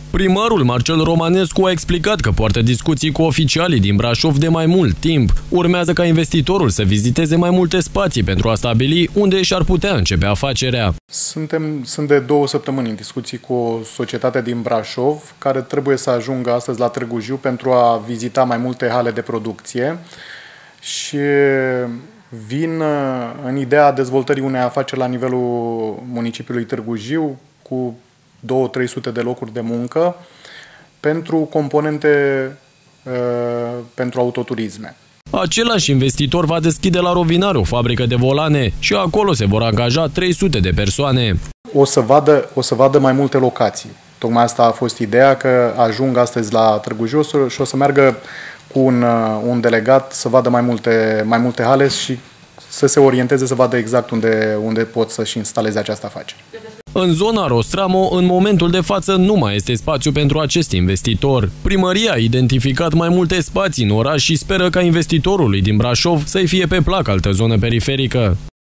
Primarul Marcel Romanescu a explicat că poartă discuții cu oficialii din Brașov de mai mult timp. Urmează ca investitorul să viziteze mai multe spații pentru a stabili unde și-ar putea începe afacerea. Sunt de 2 săptămâni în discuții cu o societate din Brașov care trebuie să ajungă astăzi la Târgu Jiu pentru a vizita mai multe hale de producție și vin în ideea dezvoltării unei afaceri la nivelul municipiului Târgu Jiu cu 200-300 de locuri de muncă pentru componente pentru autoturisme. Același investitor va deschide la Rovinari o fabrică de volane și acolo se vor angaja 300 de persoane. O să vadă mai multe locații. Tocmai asta a fost ideea, că ajung astăzi la Târgu Jiu și o să meargă cu un delegat să vadă mai multe hale și să se orienteze, să vadă exact unde pot să-și instaleze această afacere. În zona Rostramo, în momentul de față, nu mai este spațiu pentru acest investitor. Primăria a identificat mai multe spații în oraș și speră ca investitorului din Brașov să-i fie pe plac altă zonă periferică.